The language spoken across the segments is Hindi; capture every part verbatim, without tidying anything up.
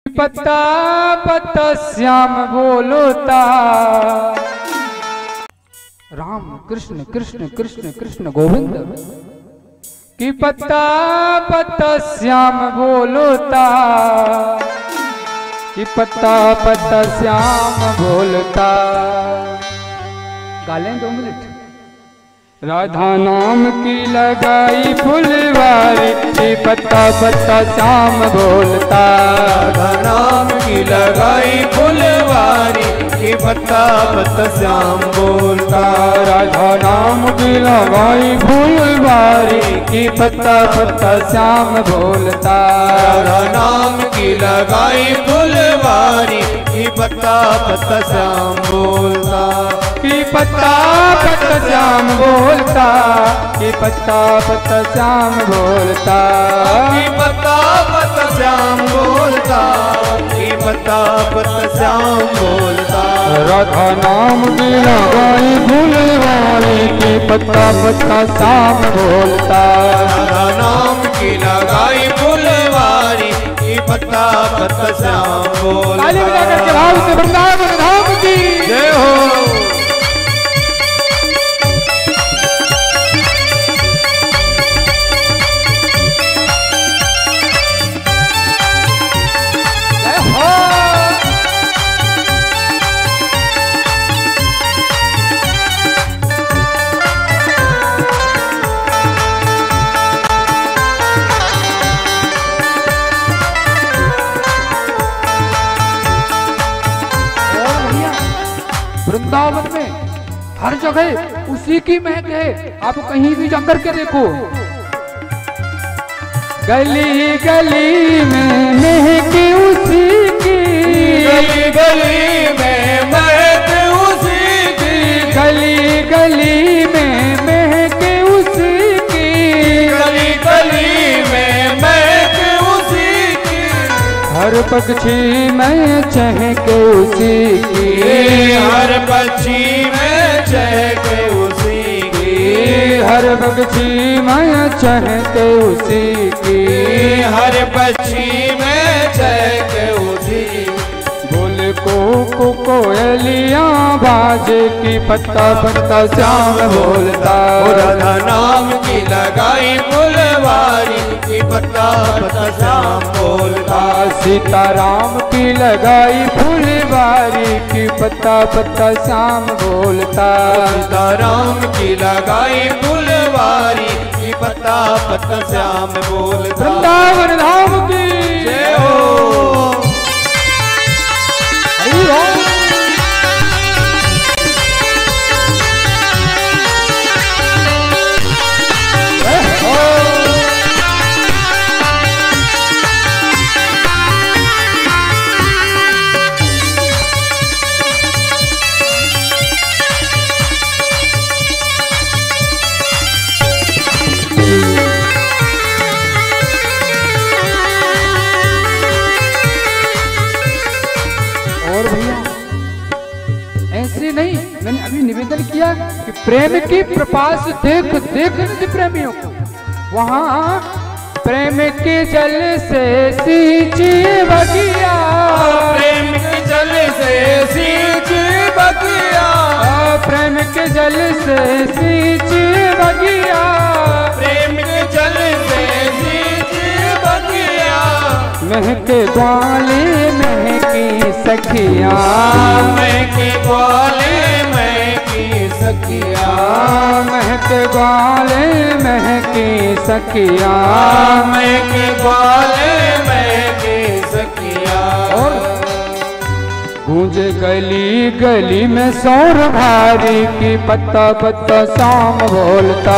पत्ता पत्ता श्याम बोलता। राम कृष्ण कृष्ण कृष्ण कृष्ण गोविंद। कि पत्ता पत्ता श्याम बोलता। कि पत्ता पत्ता श्याम बोलता। गालें दो मिनट। राधा नाम की लगाई फुलवारी। कि पत्ता पत्ता श्याम बोलता। राधा नाम की लगाई फुलवारी। कि पत्ता पत्ता श्याम बोलता। राधा नाम की लगाई फुलवारी। कि पत्ता पत्ता श्याम बोलता। राधा नाम की लगाई फुलवारी। कि पत्ता पत्ता श्याम बोलता। कि पत्ता पत्ता श्याम बोलता। कि पत्ता पत्ता श्याम बोलता। कि पत्ता पत्ता श्याम बोलता। कि पत्ता पत्ता श्याम बोलता। राधा नाम की लगाई फुलवारी। कि पत्ता पत्ता श्याम बोलता। राधा नाम की लगाई फुलवारी। कि पत्ता पत्ता श्याम बोलता। ताली बजाकर के भाव से वृंदावन धाम की जय हो। वृंदावन में हर जगह उसी की महक है। आप कहीं भी जाकर के देखो, गली गली में महक उसी की। गली गली में महक उसी की। गली गली में महक उसी की। गली गली में महक उसी की। हर पक्षी में चहक उसी की। हर पक्षी में चहक उसी की। हर पक्षी में चहक उसी की। हर पक्षी में चहक उसी की। बोल को को कोयलियाँ बाजे। की पत्ता पत्ता श्याम बोलता। राधा नाम की लगाई फुलवारी। कि पत्ता पत्ता श्याम बोलता। सीताराम की लगाई फुलवारी। की पत्ता पत्ता श्याम बोलता। सीताराम की लगाई फुलवारी। कि पत्ता पत्ता श्याम बोलता। वृंदावन धाम की जय हो। हरि ओम। मैंने अभी निवेदन किया कि प्रेम की प्रपास देख देख निधि प्रेमियों को। वहाँ प्रेम के जल से सींचिए बगिया। प्रेम के जल से सींचिए बगिया। प्रेम के जल से सींचिए बगिया। प्रेम के जल से सींचिए बगिया। महके ग्वाले महकी सखिया। महके ग्वाले महकी सखिया। महके ग्वाले महकी सखिया। महके ग्वाले महकी सखिया। और गूंज गली गली में शोर भारी। की पत्ता पत्ता श्याम बोलता।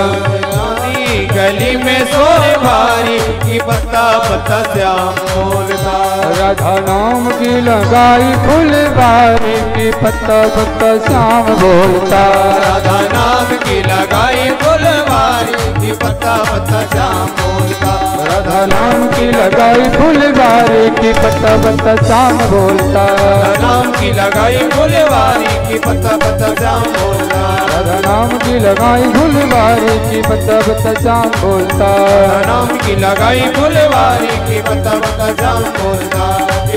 गली में शोर भारी। की पत्ता पत्ता श्याम बोलता। राधा नाम की लगाई फुलवारी। की पत्ता पत्ता श्याम बोलता। राधा नाम की लगाई फुलवारी। की पत्ता पत्ता श्याम बोलता। राधा नाम की लगाई फुलवारी। की पत्ता पत्ता श्याम बोलता। राधा नाम की लगाई फुलवारी। की पत्ता पत्ता श्याम बोलता। राधा नाम की लगाई फुलवारी। की पत्ता पत्ता श्याम बोलता। राधा नाम की लगाई फुलवारी। की पत्ता पत्ता श्याम बोलता।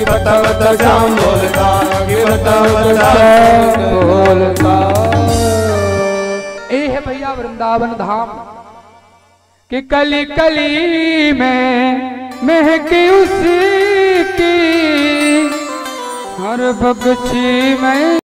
पत्ता श्याम बोलता, कि पत्ता पत्ता श्याम बोलता। ए है भैया वृंदावन धाम कि कली कली में महकी उसकी, हर बगची में